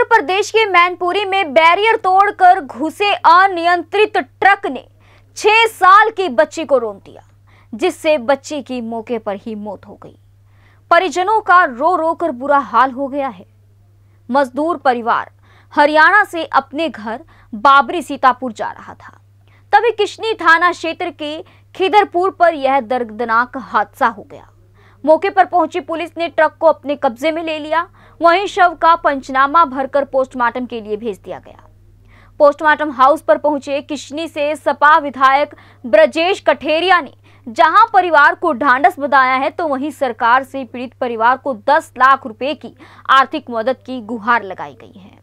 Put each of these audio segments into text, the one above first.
प्रदेश के मैनपुरी में बैरियर तोड़कर घुसे अनियंत्रित ट्रक ने 6 साल की बच्ची को रौंद दिया, जिससे बच्ची की मौके पर ही मौत हो गई। परिजनों का रो रो कर बुरा हाल हो गया है। मजदूर परिवार हरियाणा से अपने घर बाबरी सीतापुर जा रहा था, तभी किशनी थाना क्षेत्र के खिदरपुर पर यह दर्दनाक हादसा हो गया। मौके पर पहुंची पुलिस ने ट्रक को अपने कब्जे में ले लिया। वहीं शव का पंचनामा भरकर पोस्टमार्टम के लिए भेज दिया गया। पोस्टमार्टम हाउस पर पहुंचे किशनी से सपा विधायक ब्रजेश कठेरिया ने जहां परिवार को ढांढस बंधाया है, तो वहीं सरकार से पीड़ित परिवार को 10 लाख रुपए की आर्थिक मदद की गुहार लगाई गई है।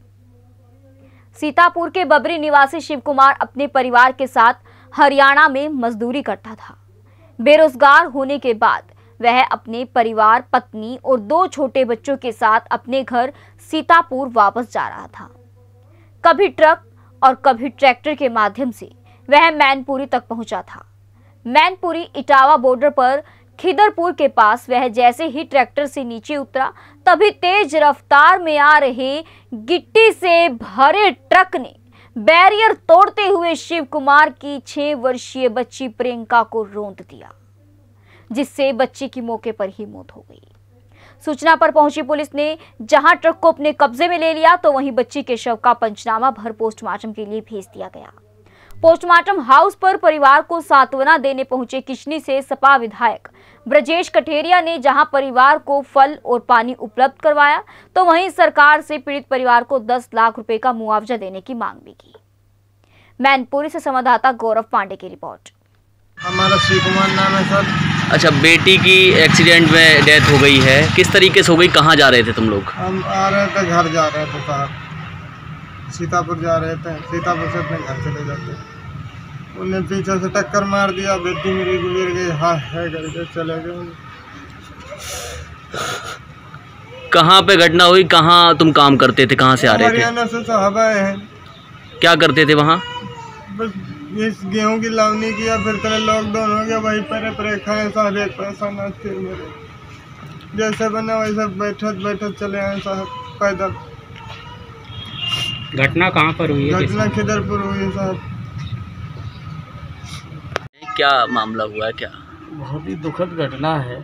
सीतापुर के बबरी निवासी शिव कुमार अपने परिवार के साथ हरियाणा में मजदूरी करता था। बेरोजगार होने के बाद वह अपने परिवार, पत्नी और 2 छोटे बच्चों के साथ अपने घर सीतापुर वापस जा रहा था। कभी ट्रक और कभी ट्रैक्टर के माध्यम से वह मैनपुरी तक पहुंचा था। मैनपुरी इटावा बॉर्डर पर खिदरपुर के पास वह जैसे ही ट्रैक्टर से नीचे उतरा, तभी तेज रफ्तार में आ रहे गिट्टी से भरे ट्रक ने बैरियर तोड़ते हुए शिव कुमार की 6 वर्षीय बच्ची प्रियंका को रौंद दिया, जिससे बच्ची की मौके पर ही मौत हो गई। सूचना पर पहुंची पुलिस ने जहां ट्रक को अपने कब्जे में ले लिया, तो वहीं बच्ची के शव का पंचनामा भर पोस्टमार्टम के लिए भेज दिया गया। पोस्टमार्टम हाउस पर परिवार को सांत्वना देने पहुंचे किशनी से सपा विधायक ब्रजेश कठेरिया ने जहां परिवार को फल और पानी उपलब्ध करवाया, तो वहीं सरकार से पीड़ित परिवार को 10 लाख रुपए का मुआवजा देने की मांग भी की। मैनपुरी से संवाददाता गौरव पांडे की रिपोर्ट। हमारा शिव कुमार नाम है सर। अच्छा, बेटी की एक्सीडेंट में डेथ हो गई है, किस तरीके से हो गई? कहाँ जा रहे थे तुम लोग? हम आ रहे थे, घर जा रहे थे सर, सीतापुर जा रहे थे। सीतापुर से अपने घर चले जाते, उन्हें पीछे से टक्कर मार दिया, बेटी मेरी गुजर गई। हाँ है करके चले गए। कहाँ पे घटना हुई? कहाँ तुम काम करते थे? कहाँ से आ रहे थे? हरियाणा से साहब आए हैं। क्या करते थे वहाँ? बस इस गेहूं की लावनी किया, फिर तरह लॉकडाउन हो गया, वही परे खाए साहब। एक पैसा न थे मेरे, जैसे बना वैसे बैठत चले आए साहब पैदल। घटना कहाँ पर हुई है? घटना खिदरपुर हुई है साहब। क्या मामला हुआ है? क्या बहुत ही दुखद घटना है।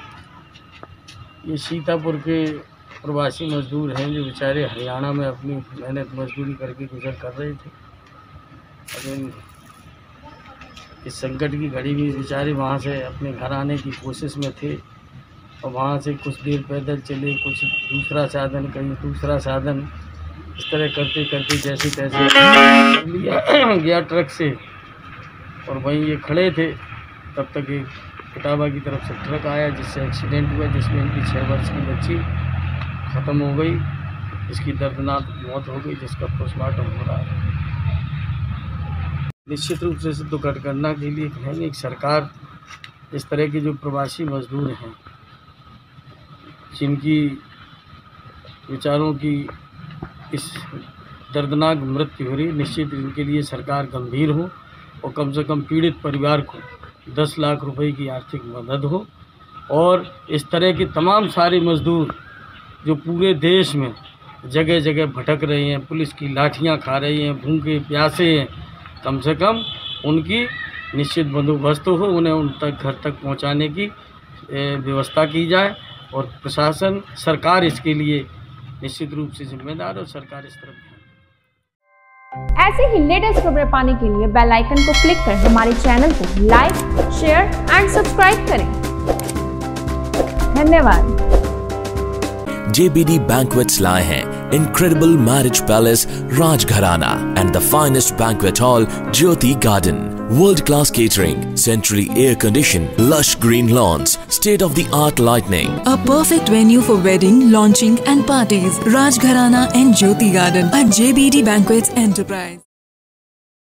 ये सीतापुर के प्रवासी मजदूर हैं जो बेचारे हरियाणा में अपनी मेहनत मजदूरी करके गुजर कर रहे थे। लेकिन इस संकट की घड़ी में बेचारे वहाँ से अपने घर आने की कोशिश में थे, और वहाँ से कुछ देर पैदल चले, कुछ दूसरा साधन, कहीं दूसरा साधन, इस तरह करते करते जैसे तैसे लिया गया ट्रक से। और वहीं ये खड़े थे, तब तक एक इटावा की तरफ से ट्रक आया, जिससे एक्सीडेंट हुआ, जिसमें इनकी 6 वर्ष की बच्ची ख़त्म हो गई। इसकी दर्दनाक मौत हो गई, जिसका पोस्टमार्टम हो रहा है। निश्चित रूप से दुख घटना के लिए कहेंगे एक सरकार इस तरह के जो प्रवासी मजदूर हैं, जिनकी विचारों की इस दर्दनाक मृत्यु हो रही, निश्चित इनके लिए सरकार गंभीर हो और कम से कम पीड़ित परिवार को 10 लाख रुपए की आर्थिक मदद हो। और इस तरह के तमाम सारे मजदूर जो पूरे देश में जगह जगह भटक रहे हैं, पुलिस की लाठियां खा रहे हैं, भूखे प्यासे हैं, कम से कम उनकी निश्चित बंदोबस्त हो, उन्हें उन तक घर तक पहुंचाने की व्यवस्था की जाए। और प्रशासन, सरकार इसके लिए निश्चित रूप से जिम्मेदार है, और सरकार इस तरफ। ऐसे ही लेटेस्ट खबरें पाने के लिए बेल आइकन को क्लिक कर हमारे चैनल को लाइक, शेयर एंड सब्सक्राइब करें। धन्यवाद। JBD Banquets लाए हैं incredible marriage palace Rajgharana and the finest banquet hall Jyoti Garden. World-class catering, centrally air-conditioned, lush green lawns, state-of-the-art lighting. A perfect venue for wedding, launching and parties. Rajgharana and Jyoti Garden at JBD Banquets Enterprise.